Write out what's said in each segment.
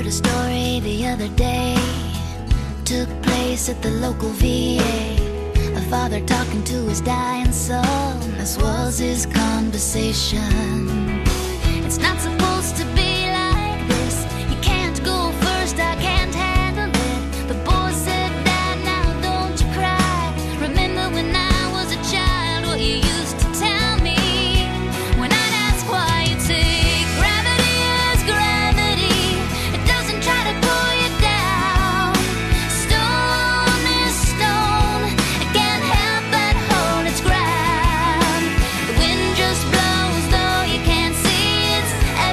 heard a story the other day. Took place at the local VA. A father talking to his dying son. This was his conversation. It's not supposed to be like this. You can't go first, I can't handle it. The boy said, Dad, now don't you cry. Remember when I was a child, what you used to tell me. When I'd ask why, you'd say, gravity is gravity. It doesn't try to pull you down. Stone is stone. It can't help but hold its ground. The wind just blows, though you can't see its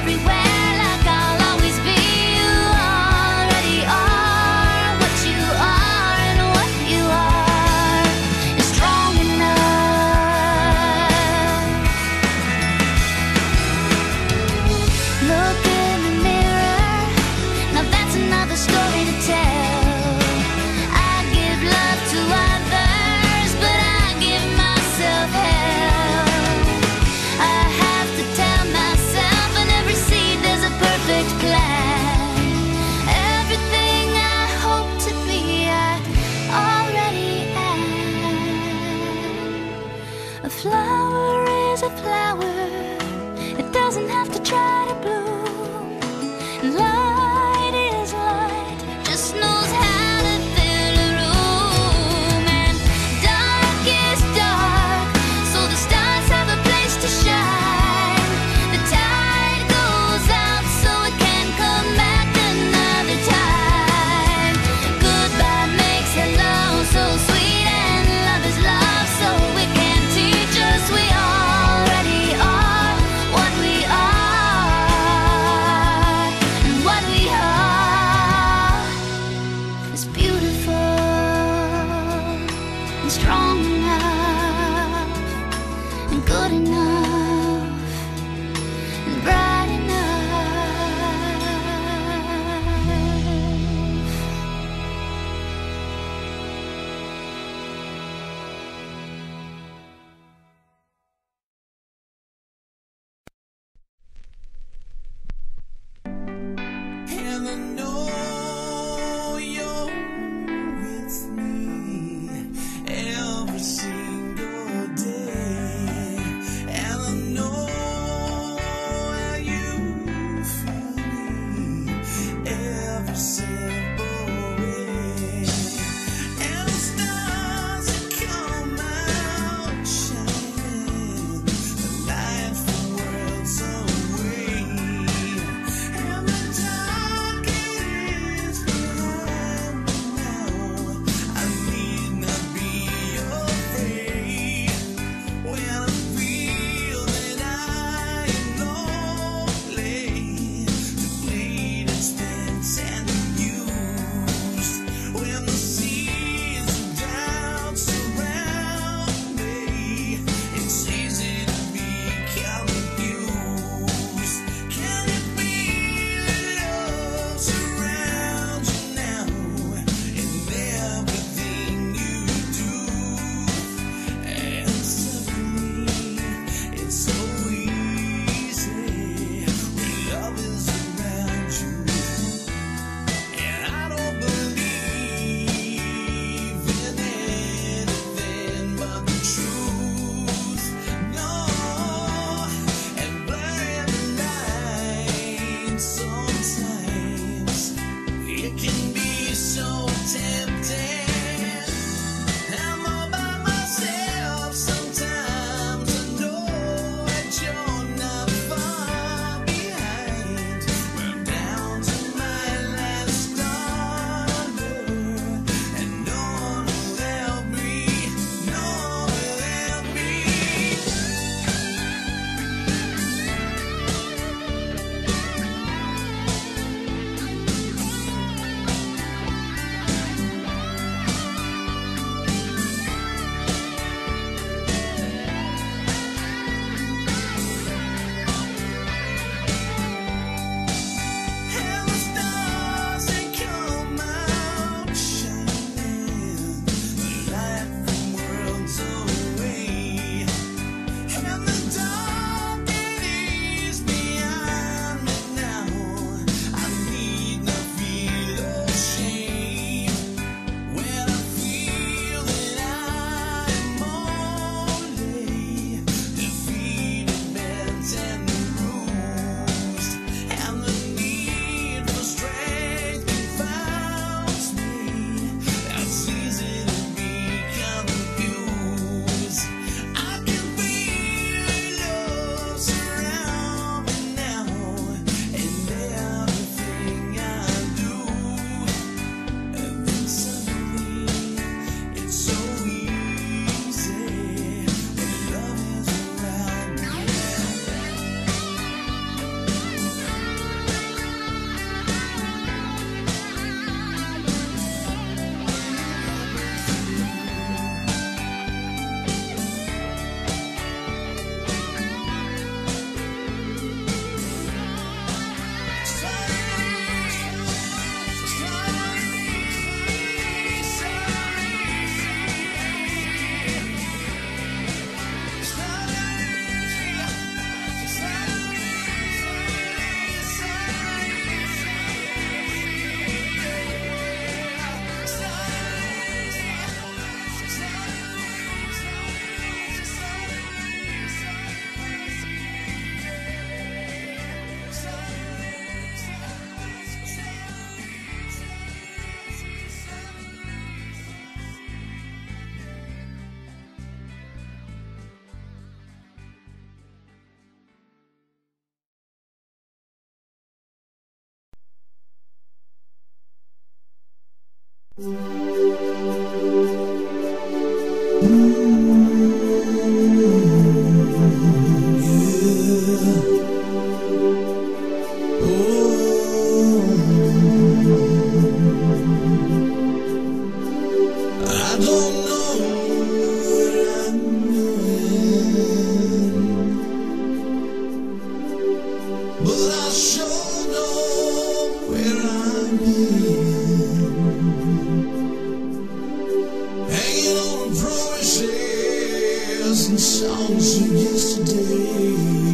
And songs of yesterday,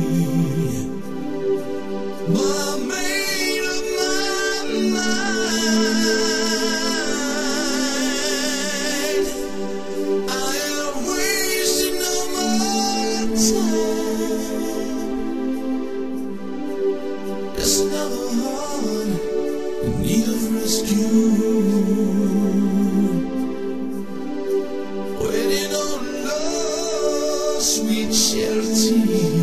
but I made up my mind. I am wasting no more time. There's another heart in need of rescue, waiting on sweet charity.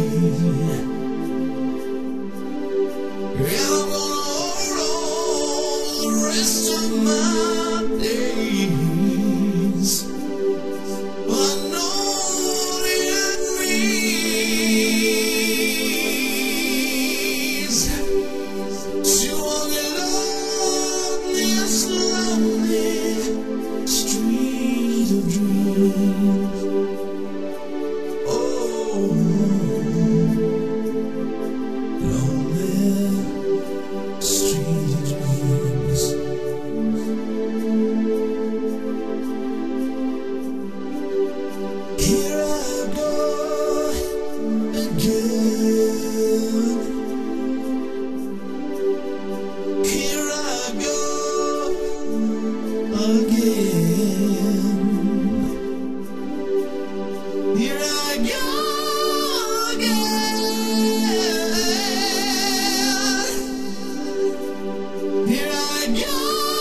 And I'm gonna hold on the rest of my days, but I know it means to walk along this lonely street of dreams. Here I go again. Here I go again. Here I go again. Here I go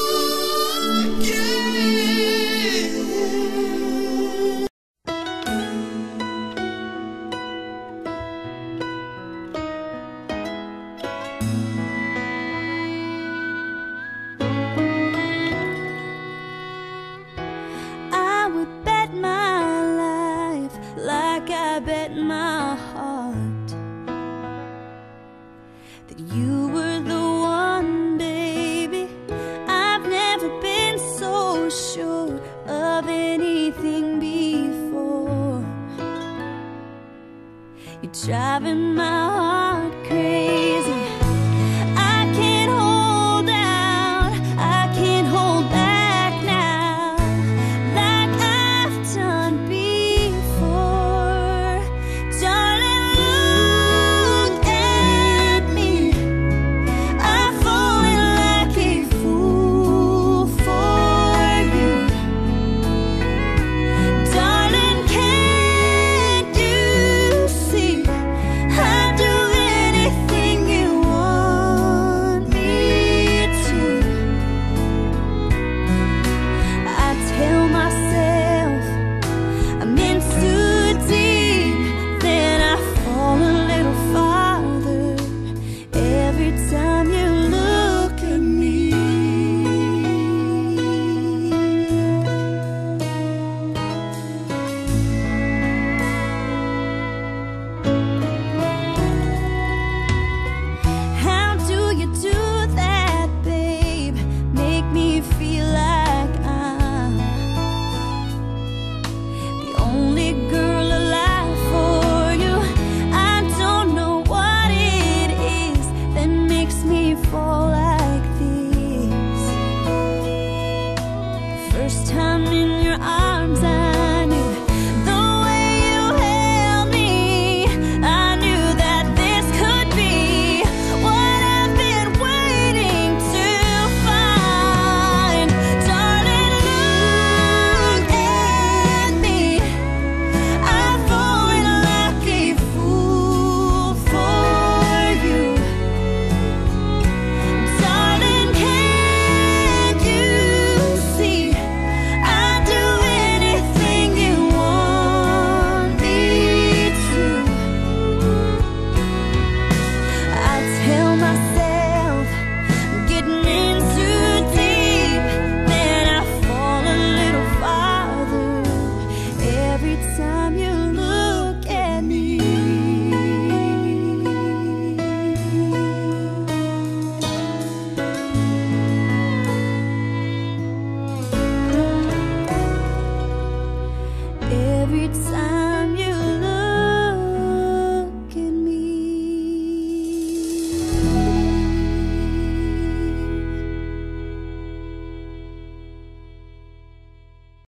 again. I bet my heart that you were the one, baby. I've never been so sure of anything before. You're driving my